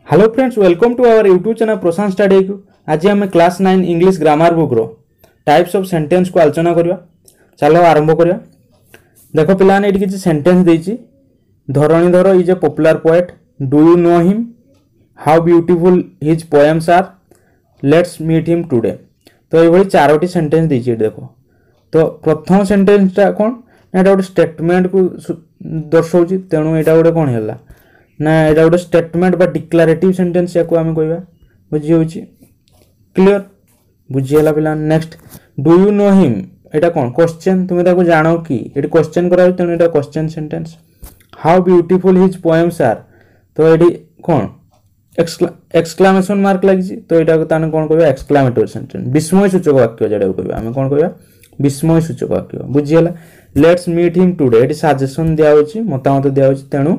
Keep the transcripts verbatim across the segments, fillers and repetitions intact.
Hello friends, welcome to our YouTube channel Prashant study. आज आम class nine English grammar book रो types of sentence को आलोचना करवा। चलो आरंभ करवा। देखो पिलाने ये किसी सेंटेंस देछि। Dharanidhar is a popular poet. Do you know him? How beautiful his poems are. Let's meet him today. तो ये चारोटी सेंटेंस देछि। देखो तो प्रथम सेंटेंसटा कौन ना गोटे स्टेटमेंट को दर्शाऊँ। तेणु यहाँ गोटे कौन है ना यहाँ गोटे स्टेटमेंट बा डिक्लारेटिव सेंटेंस या आम कह बुझी हो क्लीयर बुझीगला पिला। Next do you know him यहाँ कौन क्वेश्चन तुम ताको जान कि ये क्वेश्चन करा तेणु यहाँ question sentence. How beautiful his poems are तो ये कौन एक्सक्लामेशन मार्क लगी तो यहाँ ताने कौन कह एक्सक्लामेटरी सेंटेंस विस्मय सूचक वाक्य जहाँ कह आम कौन कह विस्मय सूचक वाक्य बुझीगला। लेट्स मीट हिम टुडे ये सजेसन दिया मतामत दिया तेणु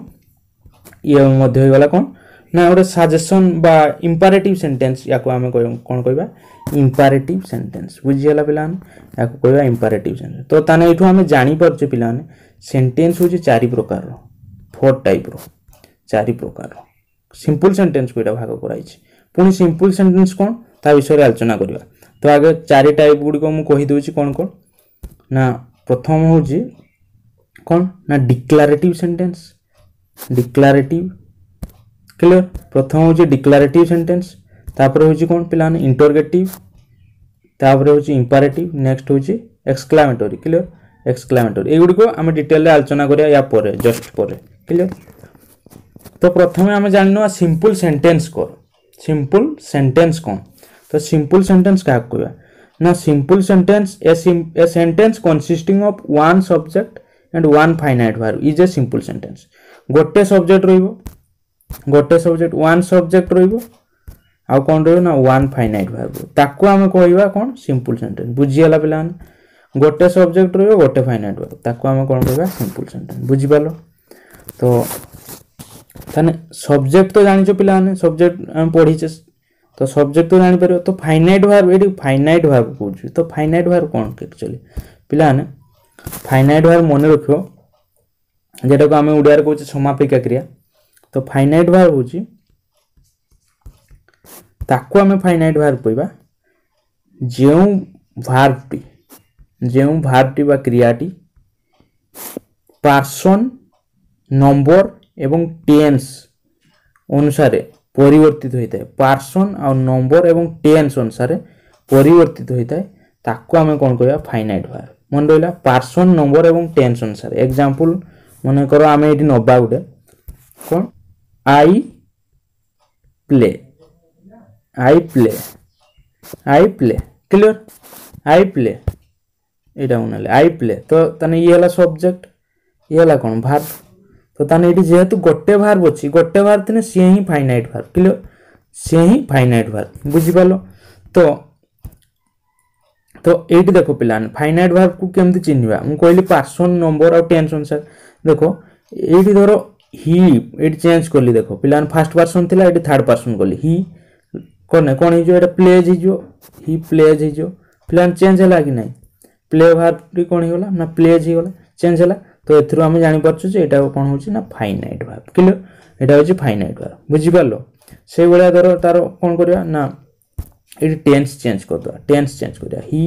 ये मध्य गला कौन ना गोटे सजेसन बा इंपरेटिव सेंटेंस या आम कौन कह इंपरेटिव सेंटेंस बुझीगला पाने या कह इंपरेटिव सेंटेंस। तो ताने ये आम जापर पाने सेंटेंस हूँ चारि प्रकार फोर टाइप रो चारि प्रकार सिंपल सेंटेंस को भाग कराई पुणी सिंपल सेंटेंस कौन ता विषय आलोचना करवा। तो आगे चारि टाइप गुड़िक मुझे कहीदे कौन कौन ना प्रथम हूँ कौन ना डिक्लारेटिव सेंटेंस डिक्लारेटिव क्लियर। प्रथम हूँ डिक्लारेटिव सेंटेंस तापर हूँ कौन पिलाने इंटरगेटिव तापर हूँ इंपरेटिव नेक्स्ट हूँ एक्सक्लामेटरी क्लियर एक्सक्लामेटरी एगुड़ी आम डिटेल आलोचना करिया या परे जस्ट परे क्लियर। तो प्रथम आम जान सिंपल सेंटेंस कौन सिंपल सेंटेंस कौन तो सिंपल सेंटेंस क्या कहवा ना simple sentence a sentence consisting of one subject and one finite verb is a simple sentence. गोटे सब्जेक्ट रोटे सब्जेक्ट वन सब्जेक्ट रो कौन रो वन फाइनाइट वर्ब ताकू आम कहवा कौन सिंपल सेंटेंस बुझीगला पिलाने। गोटे सब्जेक्ट रो गोटे फाइनाइट वर्ब ताकू आम कौन कहवा सिंपल सेंटेंस बुझीपाल। तो ताने सब्जेक्ट तो जानिछ पिलाने सब्जेक्ट आम पढ़ीचे तो सब्जेक्ट तो जानी पार। तो फाइनाइट वर्ब ये फाइनाइट वर्ब कहूँ तो फाइनाइट वर्ब कौन एक्चुअली पिलाने फाइनाइट वर्ब मन रखो जेटा को आम ओडिया रे कहूँ समापिका क्रिया। तो फाइनाइट वर्ब हूँ ताकू आम फाइनाइट वर्ब कहवा जो वर्बटी जो वर्बटी बा क्रियाटी पर्सन नंबर एवं टेंस अनुसार परिवर्तित होता है। पर्सन आ नंबर एवं टेंस अनुसार परिवर्तित होता है ताकू आम कौन कहवा फाइनाइट वर्ब। मन रहा पर्सन नंबर एवं टेंस अनुसार एग्जांपल मन कर आम ये नवा गोटे कौन I play I play I play clear I play यहाँ ना आई प्ले तो ताने ये है सब्जेक्ट ये है कौन भार्ब। तो ताने ये जेहेतु गोटे भार्ब अच्छी गोटे भार्ब थे सी ही फाइनाइट भार्ब क्लियर सी ही फाइनाइट भार्ब बुझीपाल। तो तो ये देखो पिलाने फाइनाइट भार्ब को केमती चिन्हवा मुझे कहली पर्सन नंबर और टेंस अनुसार। देखो ये धर ही ये चेंज कली देख पिलाने फास्ट पर्सन थी ये थर्ड पर्सन कली ही कौन कौन हो प्लेज हो ही प्लेज हो पिलाने चेंज है कि ना प्ले भार्ब कौन होगा ना प्लेज होगा चेंज है। तो एथुरु आम जापर यहाँ कौन हो फाइनाइट भार्ब क्लियर यहाँ हूँ फाइनाइट भार्ब बुझीपाल। से भाया धर तार कौन करवा ना ये टेंस चेंज करदे टेंस चेंज करा ही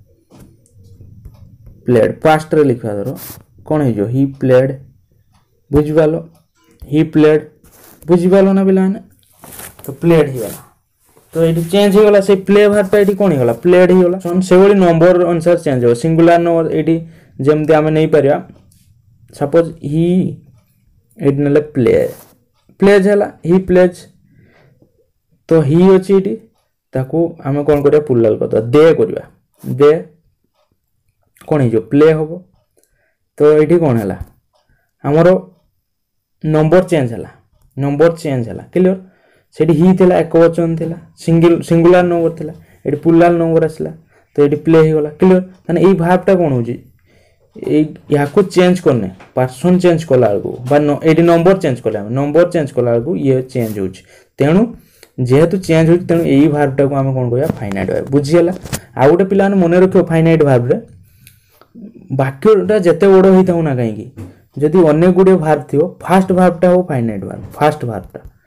प्लेड पास्ट रे लिखा धर कौन हो ही प्लेड बुझीपाल ही प्लेड बुझीपाल ना पिलाने। तो प्लेड ही गला तो ये चेंज होगा से प्ले भार्बटा ये कौन होगा प्लेड ही गला से भाई नंबर अनुसार चेंज हो सिंगुलर नंबर ये जमती आम नहीं पार सपोज ही ये ना प्ले प्लेज है ही प्लेज तो ही अच्छी ये ताकू आम कौन करिया पुलाल कर दे करवा दे कौन हो प्ले हम। तो ये कौन है आमर नंबर चेंज है नंबर चेंज है क्लियर से ही थिला एक वचन थिला सिंगल सिंगुलर नंबर थिला ये पुलाल नंबर आसला तो ये प्ले हो गला क्लियर। ताने ये भार्बटा कौन हो या को चेंज करने पर्सन चेंज कला ये नंबर चेंज कला नंबर चेंज कला ये चेंज हो तेणु जेहेतु चेंज हो तेणु यही भार्बटा को आम कौन कह फाइनाइट भार्ब बुझीगला। आ गोटे पिला मन रख फाइनाइट भार्ब रे वाक्यटा जिते बड़ होता ना कहीं जदि अनेक गुड़े भार्ब थी फास्ट भार्बटा हो फाइनाइट भार्ब फास्ट भार्बटा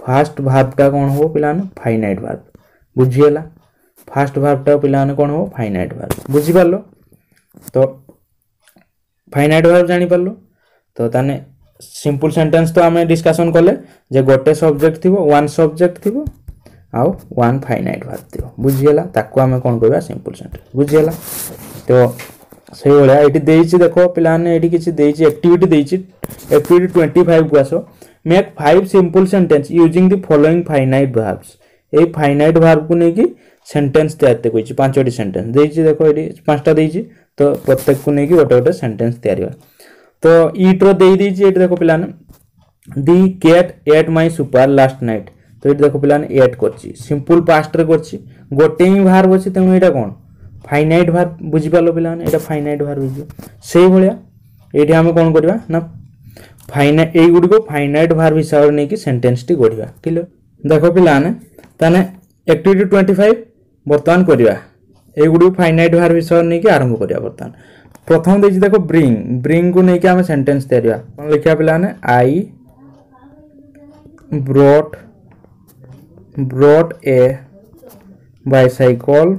फास्ट भार्बटा कौन हो पिलाने फाइनाइट भार्ब बुझीगला फास्ट भार्बटा पिलाने कौन हो फाइनाइट भार्ब बुझी पारलो तो फाइनाइट भार्ब जानी पारलो तो ताने सिंपल सेंटेंस तो आमे डिस्कशन कले जे गोटे सब्जेक्ट थिबो वन सब्जेक्ट थिबो आउ वन फाइनाइट भार्ब थिबो बुझीगला ताको आमे कोन कहबा सिंपल सेंटेंस बुझीगला तो सही भलिया एटी देइछि देखो पिलाने एटी किछि देइछि एक्टिविटी देइछि एक्टिविटी पच्चीस को आसो make five simple sentence using the following finite verbs ए फाइनाइट भार्ब को नेकी सेंटेंस तैयार कइछि पांचटी सेंटेंस देइछि देखो एटी पांचटा देइछि तो प्रत्येक को नेकी गोटे गोटे सेंटेंस तैयार तो ईट रो देइ देइछि एटी देखो पिलाने the cat ate my supper last night तो एटी देखो पिलाने एट करछि सिंपल पास्ट रे करछि गोटे ही भार्ब अछि तेनु एटा कोन फाइनाइट भार्ब बुझी पालो पिलाने एटा फाइनाइट भार्ब बुझियो सेही भलिया एटी हम कोन करबा ना फाइनाइट ए गुडी को फाइनाइट भार्ब हिसाब रे नै कि सेंटेंस टी गढिबा क्लियर देखो पिलाने ताने एक्टिविटी पच्चीस वर्तमान करिया ए गुडी फाइनाइट भार्ब हिसाब नै कि आरंभ करिया वर्तमान प्रथम देछि देखो ब्रिंग ब्रिंग को नै कि हम सेंटेंस तैयार कोन लिखिया पिलाने I brought brought a bicycle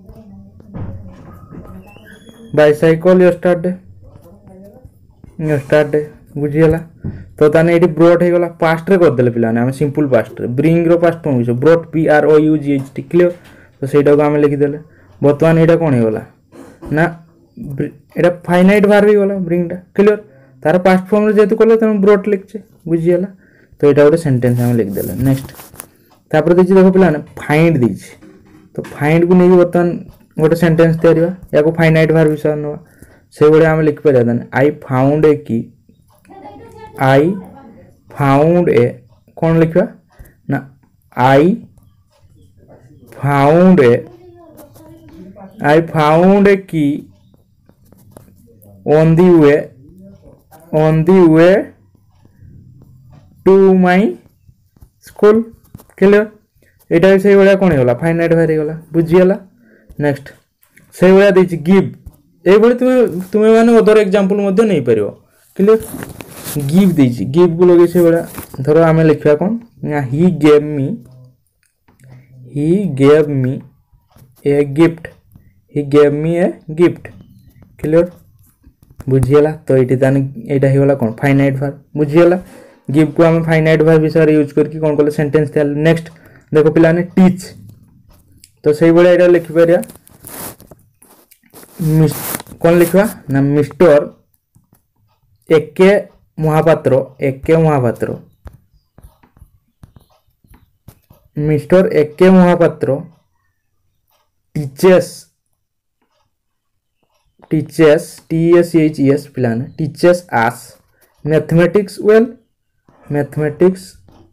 bicycle yesterday yesterday बुझीगला तो ताने एटी ब्रॉट हे गला पास्ट रे कर देले पिलाने हम सिंपल पास्ट रे ब्रिंग रो पास्ट फॉर्म हिसो brought P R O U G H T clear तो सेटा को हम लिखि देले वर्तमान एटा कोन हे गला ना एटा फाइनाइट भार्ब हे गला ब्रिंग टा क्लियर तार पास्ट फॉर्म रे जेतु करले तने ब्रॉट लिखछे बुझीगला तो एटा गोटे सेंटेंस हम लिख देले नेक्स्ट तापर देछि देखो पिलाने फाइंड देछि तो फाइंड को नै वर्तमान गोटे सेंटेंस तैयार या को फाइनाइट भार्ब हिसाब नवा से बडे हम लिख पारे देन आई फाउंड ए की आई फाउंड ए कौन लिखा ना आई found A I found a key on the way on the way to my school clear एटा से बडा कोन होला फाइनाइट भार्ब हे गला बुझियला नेक्स्ट से बडा देछि गिव ए बडे तुमे तुमे माने अदर एग्जांपल मध्ये नै परियो क्लियर गिव देछि गिव को लगे से बडा धरो हमें लिखवा कोन ना he gave me he gave me a gift he gave me a gift clear बुझियला तो एटी ताने एटा हे वाला कोन फाइनाइट भार्ब बुझियला गिव को हम फाइनाइट भार्ब विषय यूज करके कोन कोले सेंटेंस तैयार नेक्स्ट देखो पिलाने टीच तो सही बडा एटा लिखि परिया कौन लिखवा ना mister AK Mahapatra AK Mahapatra mister AK Mahapatra teachers teachers T S H S पिलाने teachers as mathematics well mathematics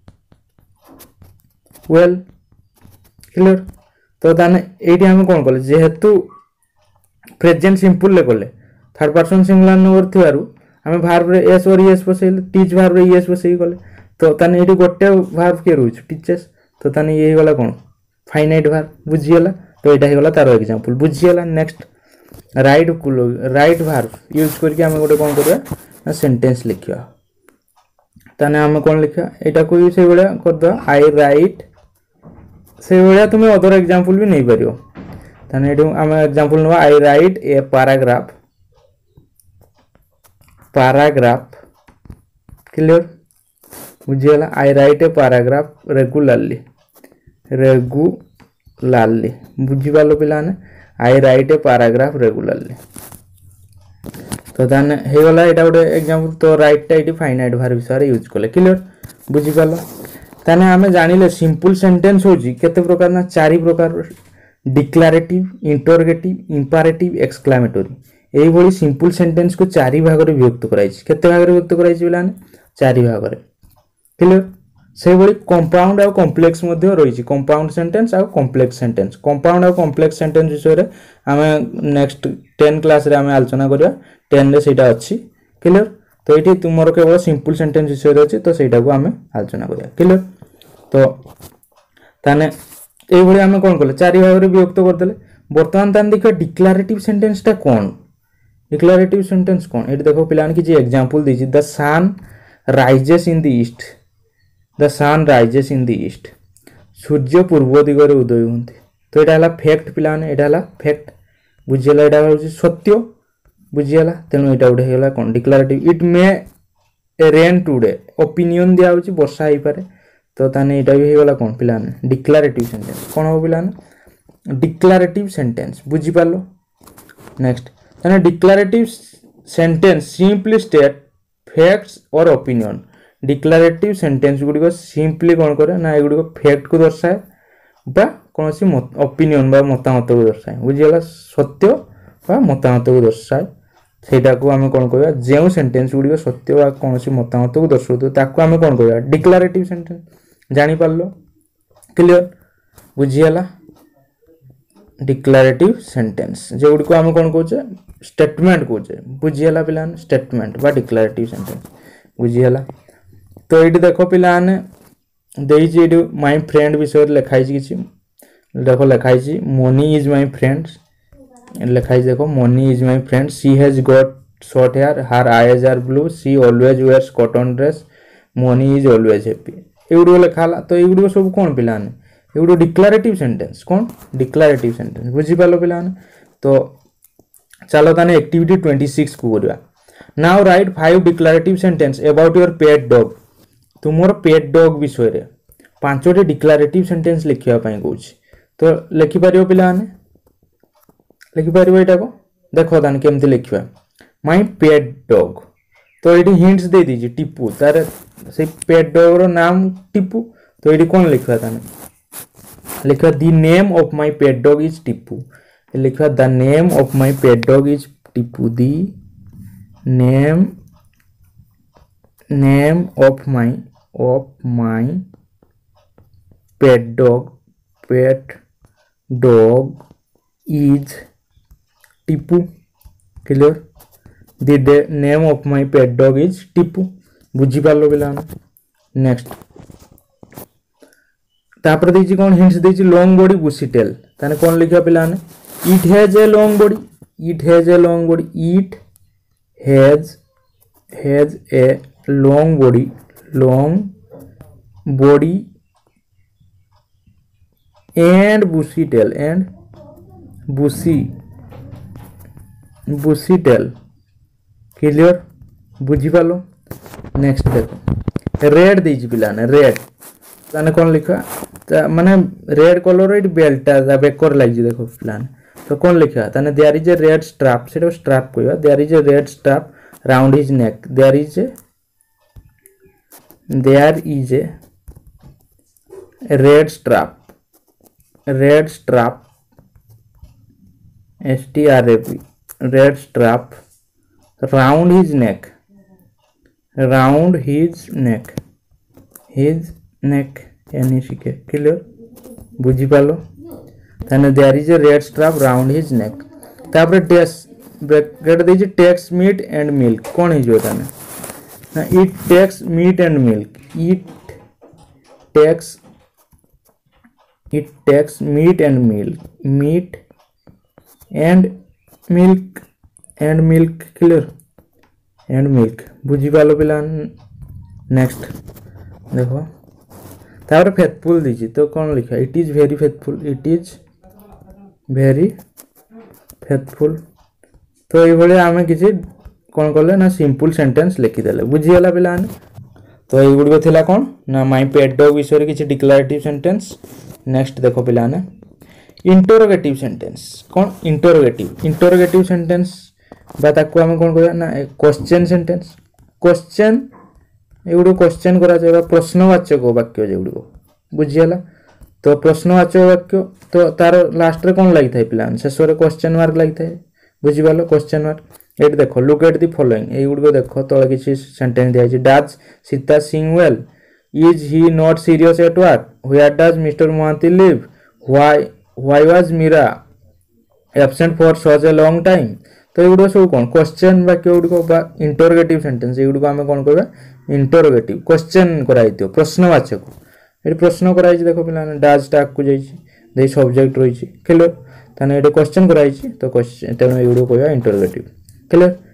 well clear तो ताने एटी हम कोन करले जेहेतु प्रेजेंट सिंपल ले करले थर्ड पर्सन सिंगुलर नंबर थिवारु हमें भार्ब रे एस और एस बसेले टीच भार्ब रे एस बसेई गले तो ताने एटी गोटे भार्ब के रहउछ टीचर्स तो ताने ये गला कोन फाइनाइट भार्ब बुझियला तो एटा हे गला तारो एग्जांपल बुझियला next write write verb use करके हम गोटे कोन करबा सेंटेंस लिखिया ताने हम कोन लिखा एटा को से बडा कर दो आई राइट से बडा तुम अदर एग्जांपल भी नहीं परियो ताने एटू हम एग्जांपल नवा I write a paragraph paragraph clear बुझियला I write a paragraph regularly regularly बुझी पालो पिलाने I write a paragraph regularly तो ताने हे वाला एटा गोटे एग्जांपल तो राइट टा एटी फाइनाइट भार्ब विषय यूज करले क्लियर बुझी पालो ताने हमें जानिले सिंपल सेंटेंस होजी केते प्रकार ना चारि प्रकार डिक्लेरेटिव इंटरोगेटिव इंपरेटिव एक्सक्लेमेटरी एई भली सिंपल सेंटेंस को चारि भाग रे विभक्त कराई छि केते भाग रे विभक्त कराई छि बिलाने चारि भाग रे क्लियर से भली कंपाउंड और कॉम्प्लेक्स मध्ये रही छि कंपाउंड सेंटेंस और कॉम्प्लेक्स सेंटेंस कंपाउंड और कॉम्प्लेक्स सेंटेंस विषय रे हमें नेक्स्ट टेन क्लास रे हमें आलोचना करिया टेन रे सेटा अछि क्लियर तो एठी तुमरो केवल सिंपल सेंटेंस विषय रे अछि तो सेटा को हमें आलोचना करिया क्लियर तो ताने ए भली हमें कोन करले चारि भाग रे विभक्त कर देले वर्तमान तान देखो डिक्लेरेटिव सेंटेंस ता कोन डिक्लेरेटिव सेंटेंस कोन एठी देखो पिलान की जे एग्जांपल दी छि the sun rises in the east the sun rises in the east सूर्य पूर्व दिगरे उदय होती तो यहाँ है फैक्ट पिलाने यहाँ है फैक्ट बुझीगला यहाँ हूँ सत्य बुझीगला तेणु यहाँ गोटे होगा कौन declarative it may rain today opinion दिया हूँ वर्षा हो पारे तो ताने यहाँ भी होगा कौन पिलाने डिक्लारेटिव सेंटेंस कौन हम पिलाने डिक्लारेटिव सेंटेंस बुझीपार नेक्स्ट ताने declarative sentence simply state facts और ओपिनियन डिक्लारेटिव सेंटेंस गुड़िक सिंपली कौन करे ना एगुड़िक फैक्ट को दर्शाए बा कौन सी ओपिनियन बा मतामत को दर्शाए बुझीगला सत्य बा मतामत को दर्शाए सेटा को आम कौन कह जो सेंटेंस गुड़िक सत्य बा कौन सी मतामत को दर्शाऊ ताको आम कौन कह डिक्लारेटिव सेंटेंस जानीपार क्लियर बुझीगला डिक्लारेटिव सेंटेंस जो गुड़िक आम कौन कहे स्टेटमेंट कहे बुझीगला पिला स्टेटमेंट बा डिक्लारेटिव सेंटेंस बुझीगला तो ये देख पिलाने माय फ्रेंड विषय लिखाई किसी देख लिखाई मनी इज माय फ्रेंड लिखाई देख Moni is my friend she has got short hair her eyes are blue she always wears cotton dress Moni is always happy एगुड़ लिखाला तो ये सब कौन पिलाने एगुड़ डिक्लारेटिव सेंटेंस कौन डिक्लारेटिव सेंटेंस बुझीपार पिलाने तो चलो ताने एक्टिविटी ट्वेंटी सिक्स को करवा now write five declarative sentence about your pet dog तुमर पेट डॉग विषय रे पांचटी डिक्लारेटिव सेंटेंस लिखिया पई कहूछ तो लिखि परियो पिलाने लिखि परियो एटा को देखो ताने केमति लिखिया माय पेट डॉग तो एटी हिंट्स दे दीजिए टिप्पू तार से पेट डॉग रो नाम टिप्पू तो एटी कोन लिखिया ताने लिखिया the name of my pet dog is Tipu लिखिया the name of my pet dog is Tipu the name name of my of my pet dog pet dog is Tipu clear the de- name of my pet dog is Tipu बुझी पार पिला next तापर देछि कोन hints देछि long body bushy tail ताने कोन लिखा पिला it has a long body it has a long body it has has a long body long body and bushy tail and bushy bushy tail clear बुझी पालो next देखो red देजी पिलाने red ताने कौन लिखा माने रेड कलर इट बेल्टा दा baker लागी देखो पिलाने तो कौन लिखा ताने there is a red strap सेटा स्ट्रैप कहबा there is a red strap round his neck there is a there is a red strap red strap S T R A P red strap round his neck round his neck his neck यानी सीखे clear बुझी पालो ताने there is a red strap round his neck तापर takes bracket देछि takes meat and milk कौन है जो ताने ना it takes meat and milk it takes it takes meat and milk meat and milk and milk clear and milk बुझी पालो पिला नेक्स्ट देखो तापर फेथफुल दीजिए तो कौन लिखा it is very faithful it is very faithful तो ये आम किसी कौन कले ना सिंपल सेंटेंस लिखिदेले बुझीगला पिला तो ये गुड़िक थिला कौन ना माय पेट डॉग विषय किसी डिक्लारेटिव सेंटेंस नेक्स्ट देखो पिलाने इंटरोगेटिव सेंटेंस कौन इंटरोगेटिव इंटरोगेटिव सेंटेंस बा ताको हम कौन कहया ना क्वेश्चन सेंटेंस क्वेश्चन एगुड़ो क्वेश्चन करा जाय प्रश्नवाचक वाक्य जेगुड़ो बुझीगला तो प्रश्नवाचक वाक्य तो तार लास्ट रे कौन लागि थाय पिलान शेष रे क्वेश्चन मार्क लागि थाय बुझी पालो क्वेश्चन मार्क एट देखो लुक एट दी फॉलोइंग ए गुड को देखो तळे किछि सेंटेंस दिया छै does Sita sing well is he not serious at work where does mister Mohanty live why why was Meera absent for such a long time तो एगुड सब कौन क्वेश्चन वाक्य गुड इंटरोगेटिव सेंटेंस एगुड आम कौन कहबा इंटरोगेटिव क्वेश्चन कराइतो प्रश्नवाचक ये प्रश्न कराई देखो पिला डज टाक को जाई सब्जेक्ट रही क्लियर ताने ये क्वेश्चन कराई तो क्वेश्चन तेणु एगुड कहबा इंटरोगेटिव क्लियर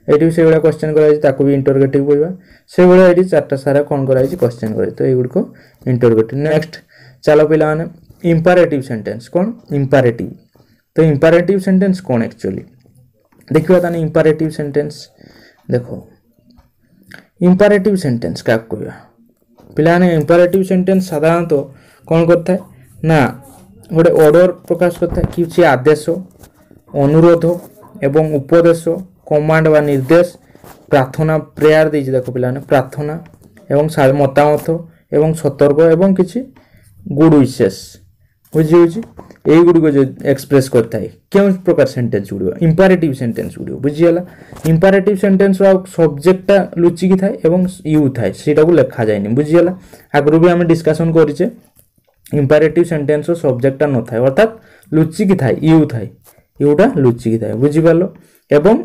ये से भाया क्वेश्चन कर भी इंटरगेटिव कहवा से भाया ये चार्टा सारा कौन कर क्वेश्चन कर तो युड़ इंटरगेटिव। नेक्स्ट चलो पिला इंपैरेटिव सेंटेंस कौन इंपैरेटिव तो इंपैरेटिव सेंटेंस कौन एक्चुअली देखिए ताने इंपैरेटिव सेंटेंस देखो इंपैरेटिव सेंटेंस क्या कहवा पिला ने इंपैरेटिव सेंटेंस साधारणतः तो कौन करता है ना गोटे ऑर्डर प्रकाश करता है किसी आदेश अनुरोध एवं उपदेश कमांड व निर्देश प्रार्थना प्रेयर दे देखो पिला ने प्रार्थना एवं मतामत एवं सतर्क एवं किसी गुड विशेष बुझी यही गुड़ जो एक्सप्रेस करता है क्यों प्रकार सेंटेंस गुड़ इंपैरेटिव सेंटेंस गुड़ बुझीगला इंपैरेटिव सेंटेंस सब्जेक्टा लुचिकी थाए एवं यू थाए सेटा को लिखा जाए बुझीगला आगु भी आम डिस्कसन करें इंपैरेटिव सेंटेंस सब्जेक्टा न थाए अर्थात लुचिकी थाए यू थाए यूटा लुचिकी थाए बुझीपार एवं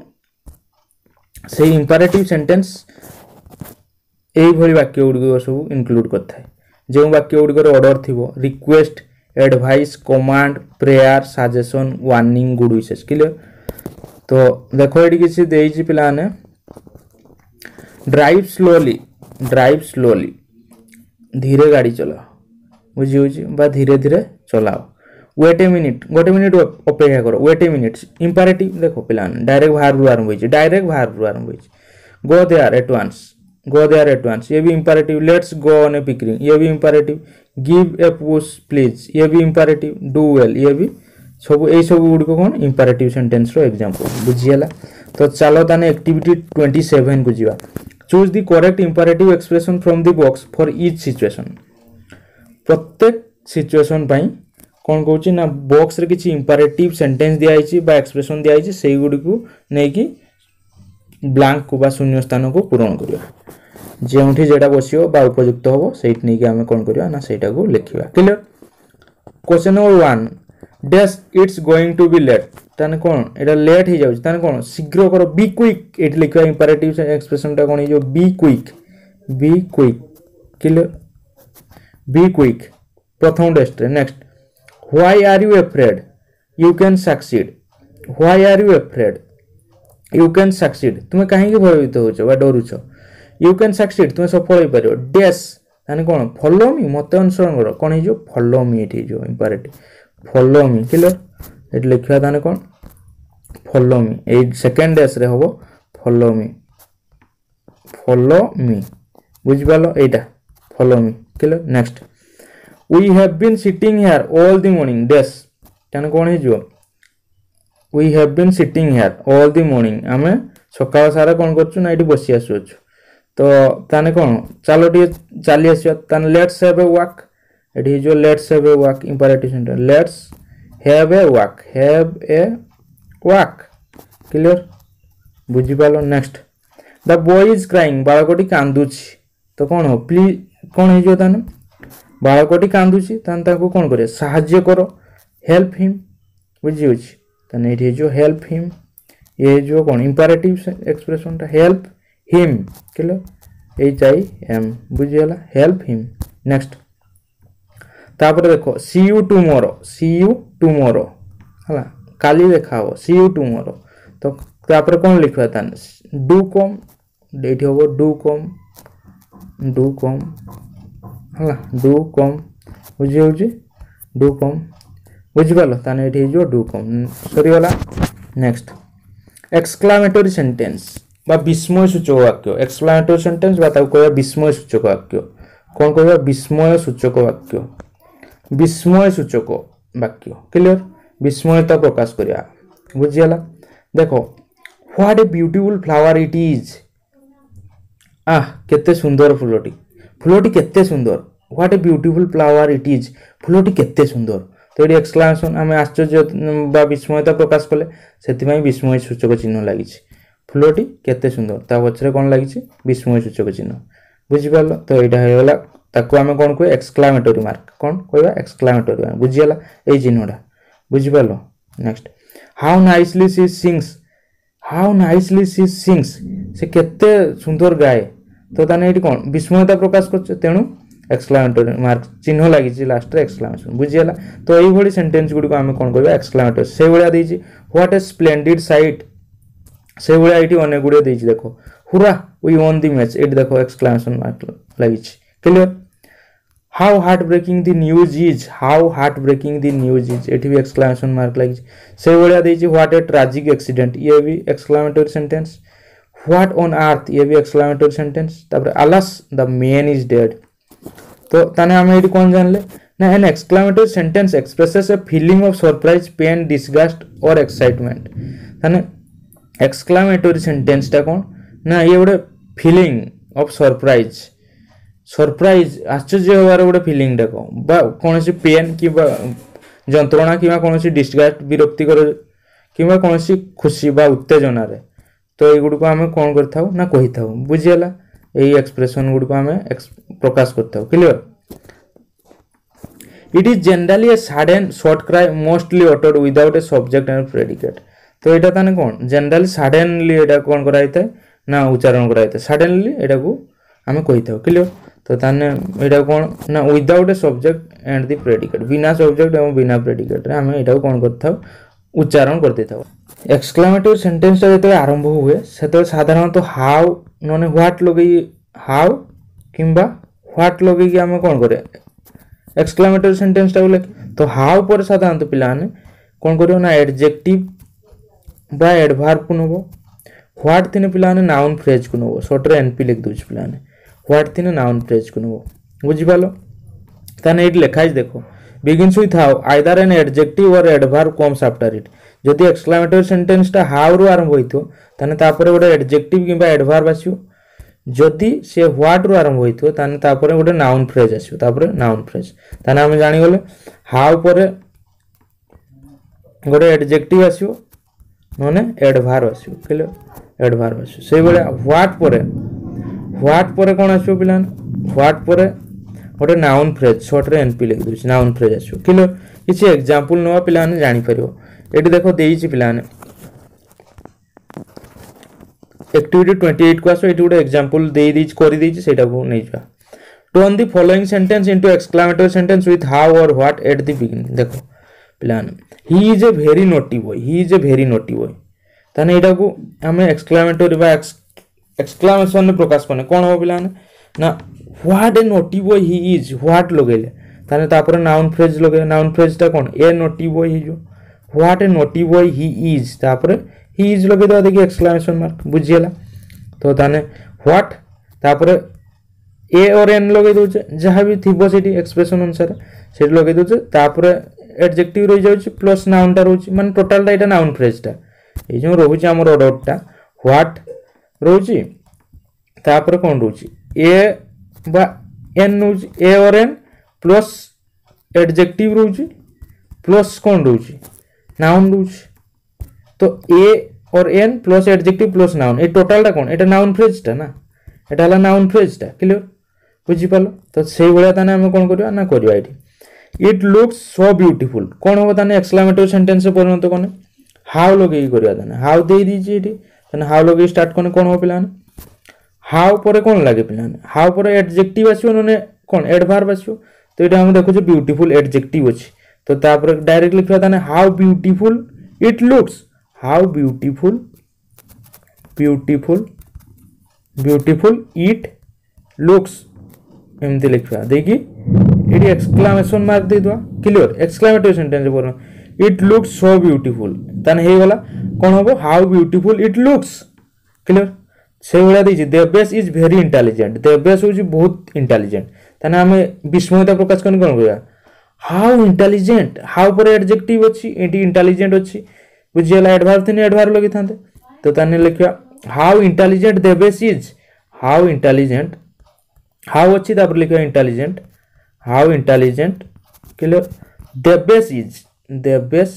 से इंपैरेटिव सेंटेंस यही वाक्य गुड़ सब इनक्लूड करता है जो वाक्य गुड़िकर ऑर्डर थी request advice command prayer suggestion warning गुड विशेष क्लियर। तो देखो ये किसी देइछि पिला ने ड्राइव स्लोली ड्राइव स्लोली धीरे गाड़ी चलाओ बुझी होछि बा धीरे धीरे चलाओ वेट ए मिनिट गोटे मिनिट अपेक्षा करो वेट ए मिनिट इंपैरेटिव देखो पिला ने डायरेक्ट भार आरंभ होइछि डायरेक्ट भार आरंभ होइछि go there at once go there at once ये भी imperative let's go on a picnic ये भी imperative give a push please ये भी इंपैरेटिव डू वेल ये भी सब ए सब गुड़ कौन इंपैरेटिव सेंटेंस रो एग्जांपल बुझीगला। तो चलो ताने एक्टिविटी ट्वेंटी सेवन को जीवा choose the correct imperative expression from the box for each situation प्रत्येक सिचुएशन पई कौन कहूँ ना बॉक्स रे किछि इंपैरेटिव सेंटेंस दिया आइछि बा एक्सप्रेशन दिया आइछि सेही गुडी को नै कि ब्लैंक को बा शून्य स्थान को पूरण करिया जेउठी जेटा बसियो बा उपयुक्त होबो सेट नै कि हमें कोन करिया ना सेटा को लिखिबा clear. Question number one dash it's going to be late ताने कोन एटा लेट हो जाउछ ताने कोन शीघ्र करो बी क्विक एट लिखिबा इंपैरेटिव एक्सप्रेशन टा कोन जो be quick be quick clear be quick प्रथम टेस्ट रे। Next why are you afraid you can succeed why are you afraid you can succeed तुम कहीं भयभीत होछ बा डरुछ यू कैन सक्सीड तुम सफल हो पारो डैश ताने कोन फॉलो मी मते अनुसरण करो कोन जो फॉलो मी एठी जो इंपैरेटिव फॉलो मी क्लियर एट लिखिबा ताने कोन फॉलो मी ए सेकंड डैश रे होबो फॉलो मी फॉलो मी बुझ पालो एटा follow me clear. Next we have been sitting here all the morning dash ताने कोन हे जो we have been sitting here all the morning आमे सकाळ सारा कोन करछु ना एठी बसी आसु तो ताने कोन चलो टी चली आसिया ताने लेट्स हैव ए वॉक एठी जो let's have a walk imperative sentence let's have a walk have a walk clear बुझी पालो। Next the boy is crying बाळकोटी कांदुछि तो कोन हो प्लीज कोन हे जो ताने बाळकोटी कांदुछि ताने ताको कोन करे सहाय्य करो हेल्प हिम बुझी होछि ताने एठी जो हेल्प हिम ये जो कोन इंपैरेटिव एक्सप्रेशन ता help him clear H I M बुझीगला हेल्प हिम। नेक्स्ट तापर देखो see you tomorrow see you tomorrow हला काली देखा हो सी यू टुमोरो तो तापर कोन लिखवा ताने डू कम डेट होबो डू कम डू कम हला डू कम बुझी होजी डू कम बुझी पालो ताने एठी जो डू कम सरी वाला। नेक्स्ट एक्सक्लामेटरी सेंटेंस बा विस्मय सूचक वाक्य एक्सक्लामेटरी सेंटेंस बा ताको कहबा विस्मय सूचक वाक्य कोन कहबा विस्मय सूचक वाक्य विस्मय सूचक वाक्य क्लियर विस्मयता प्रकाश करिया बुझियाला। देखो what a beautiful flower it is ah केते सुंदर फुलटी फुलटी केते सुंदर what a beautiful flower it is फुलटी केते सुंदर तो ये एक्सक्लामेशन आम आश्चर्य बा विस्मयता प्रकाश कले से विस्मय सूचक चिन्ह लगी फुलटी केते सुंदर ता पछरे कोन लगी विस्मय सूचक चिन्ह बुझिपाल। तो यहाँ होगा ताको आम कौन कह एक्सक्लामेटरी मार्क कौन कह एक्सक्लामेटरी मार्क बुझीगला ये चिन्हटा बुझिपाल। Next how nicely she sings how nicely she sings से केते सुंदर गाए तो ताने ये कौन विस्मयता प्रकाश कर तेणु एक्सक्लामेटरी मार्क चिन्ह लगी लास्ट एक्सक्लामेशन बुझीगला। तो यही सेंटेंस गुड़ी आम कौन कह एक्सक्लामेटरी से भाया देछि व्हाट ए स्प्लेंडिड साइट से भाया ये अनेक गुड़े देछि देखो हुरा वी वॉन द मैच ये देखो एक्सक्लेमेशन मार्क लगी clear how heartbreaking the news is how heartbreaking the news is ये भी एक्सक्लेमेशन मार्क लगी से भाया देछि व्हाट ए ट्रेजिक एक्सीडेंट ये भी exclamatory sentence what on earth ये भी एक्सक्लेमेटरी सेंटेंस तापर alas the man is dead तो ताने हम ये कौन जानले ना an exclamatory sentence expresses a feeling of surprise pain disgust और एक्साइटमेंट ताने एक्सक्लेमेटरी सेंटेंस टा कौन ना ये गोटे फीलिंग ऑफ सरप्राइज सरप्राइज आश्चर्य होवार गोटे फीलिंग टा कौन बा कौन सी पेन कि जंत्रणा कि कौन सी डिसगस्ट विरक्तिकर कि कौन सी खुशी बा उत्तेजना रे तो ये गुड़ आम कौन कर ना कही था बुझीगला यही एक्सप्रेशन गुड़ आम प्रकाश करता clear it is generally a sudden short cry mostly uttered without a subject and predicate तो यहाँ ताने कौन जनरली सडनली यहाँ कौन कराई ना उच्चारण कराई सडनली यहाँ को आम कही था क्लियर तो ताने यहाँ कौन ना without a subject and the predicate बिना सब्जेक्ट और बिना प्रेडिकेट आम यहाँ कौन कर उच्चारण करते था एक्सक्लेमेटरी सेंटेंस जो आरंभ हुए से साधारणतः तो हाउ नने व्हाट लगे हाउ किंबा व्हाट लगे आम कौन करे एक्सक्लेमेटरी सेंटेंस टाइम लिखे तो हाउ पर साधारणतः पिलाने कौन करियो ना एडजेक्टिव बा एडभार्ब को नबो व्हाट थिने पिलाने नाउन फ्रेज को नबो शॉर्ट रे एनपी लिख दोछ पिलाने व्हाट थिने नाउन फ्रेज को नबो बुझि पालो ताने एट लिखा है देखो begins with how either an adjective or adverb comes after it जदि एक्सक्लेमेटरी सेंटेंस टा हाउ रु आरंभ होइतो ताने तापरे गोटे एडजेक्टिव किबा एडवर्ब आसियो जदि से व्हाट रु आरंभ होइतो ताने तापरे गोटे नाउन फ्रेज आसियो तापरे नाउन फ्रेज ताने हम जानि गले हाउ परे गोटे एडजेक्टिव आसियो नने एडवर्ब आसियो क्लियर एडवर्ब आसियो से बेले व्हाट परे व्हाट परे कोन आसियो पिलान व्हाट परे गोटे नाउन फ्रेज शॉर्ट रे एनपी लिख दोछ नाउन फ्रेज आसियो क्लियर किछि एग्जांपल नवा पिलाने जानि परियो एटी देखो देइछि पिलाने एक्टिविटी अट्ठाईस को आसो एटी गोटे एग्जांपल देइ दिछ करि दिछि सेटा को नै जा turn the following sentence into exclamatory sentence with how और व्हाट एट द बिगिनिंग देखो पिलाने he is a very naughty boy he is a very naughty boy ताने एटा को हमें एक्सक्लेमेटरी बा एक्सक्लेमेशन ने प्रकाश करने कोन हो पिलाने ना what a naughty boy he is what लगेले ताने तापर नाउन फ्रेज लगे नाउन फ्रेज ता कोन ए नोटी बॉय ही जो what a naughty boy he is तापर ही इज लगे दो देखि एक्सक्लेमेशन मार्क बुझियला तो ताने व्हाट तापर ए और एन लगे दो जहां भी थिबो सेठी एक्सप्रेशन अनुसार सेठी लगे दो तापर एडजेक्टिव रहि जाउची प्लस नाउन ता रहउची माने टोटल ता एटा नाउन फ्रेज ता ए जो रहउची हमर ऑर्डर ता व्हाट रहउची तापर कोन रहउची ए बा एन रहउची ए और एन प्लस एडजेक्टिव रहउची प्लस कोन रहउची नाउन रहउची तो ए और an plus adjective plus noun ए टोटल ता कोन एटा नाउन फ्रेज ता ना एटा हला नाउन फ्रेज ता क्लियर बुझी पालो तो सेही भलिया ताने हम कोन करिया ना करिया एठी इट लुक्स सो ब्यूटीफुल कौन हो ताने एक्सक्लेमेटरी सेंटेंस से परिणत कोने हाउ लगे करिया ताने हाउ दे दीची एठी ताने हाउ लगे स्टार्ट कोने कोन हो पिलाने हाउ परे कोन लागे पिलाने हाउ परे एडजेक्टिव आसियो नने कोन एडवर्ब आसियो तो एटा हम देखो जे ब्यूटीफुल एडजेक्टिव अछि तो तापर डायरेक्ट लिखिया ताने how beautiful it looks how beautiful beautiful beautiful it looks एमती लिखिया देखि एटी एक्सक्लेमेशन मार्क दे दवा क्लियर एक्सक्लेमेटरी सेंटेंस पर इट लुक्स सो ब्यूटीफुल ताने हे वाला कोन होबो how beautiful it looks clear से वाला देछि देवबेस इज वेरी इंटेलिजेंट देवबेस होछि बहुत इंटेलिजेंट ताने हमें विस्मयता प्रकाश करन कोन करिया हाउ इंटेलिजेंट हाउ पर एडजेक्टिव अछि एटी इंटेलिजेंट अछि बुझियला एडवर्ब थिने एडवर्ब लगी थांते तो ताने लिखिया हाउ इंटेलिजेंट देवबेस इज हाउ इंटेलिजेंट हाउ अच्छी तापर लिखिया इंटेलिजेंट हाउ इंटेलिजेंट क्लियर देवबेस इज देवबेस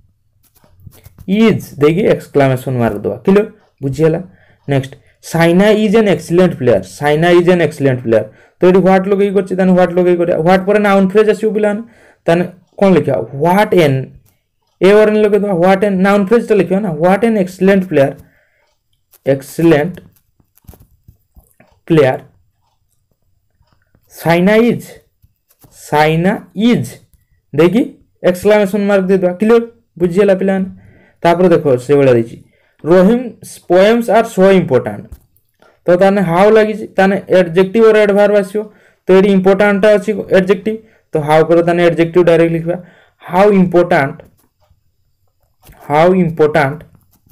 इज देखिए एक्सक्लेमेशन मार्क दवा क्लियर बुझियला next Saina is an excellent player Saina is an excellent player तो एटी व्हाट लगे करछि ताने व्हाट लगे करिया व्हाट पर नाउन फ्रेज आसियो पिलान ताने कोन लिखिया व्हाट एन ए और एन लगे दवा व्हाट एन नाउन फ्रेज त लिखिया ना what an excellent player excellent player Saina is Saina is देखि एक्सक्लेमेशन मार्क दे दवा क्लियर बुझियला पिलान तापर देखो से बेला देछि Rahim's poems are so important तो ताने हाउ लगी ताने एडजेक्टिव और एडभार्ब आसियो तो ये इम्पोर्टाट अच्छी एडजेक्टिव तो हाउ करो ताने एडजेक्टिव डायरेक्ट लिखवा how important how important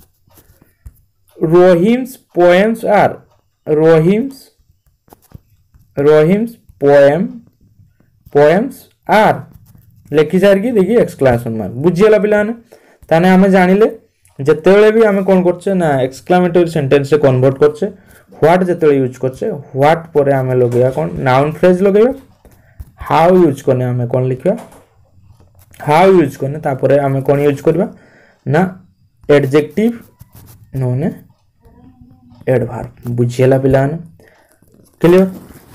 Rahim's poems are Rahim's Rahim's poem poems are लिखि सारिकी देखिए एक्सक्लामेशन मार्क बुझीगला पिलाने ताने आमे जानिले जेतेबेले भी आमे कोन करछे ना एक्सक्लामेटरी सेंटेंस से कन्वर्ट करछे व्हाट जेतेबेले यूज करछे व्हाट परे आमे लगेया कोन नाउन फ्रेज लगेया हाउ यूज करने आमे कोन लिखिया हाउ यूज करने तापरे आमे कोन यूज करबा ना एडजेक्टिव नोने एडभार्ब बुझीगला पिलाने क्लियर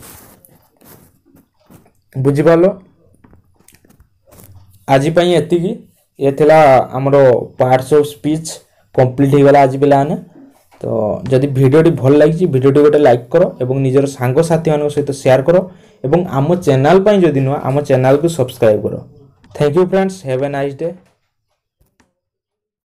बुझी पालो आज एति ये थिला हमरो पार्ट्स ऑफ स्पीच कंप्लीट हो गला आज पिलाने तो जदि वीडियोटी भल लगी वीडियोटी गोटे लाइक करो एवं निजर सांग साथी मान सहित शेयर करो एवं आम चैनल जदि नुआ आम चैनल को सब्सक्राइब करो thank you friends have a nice day.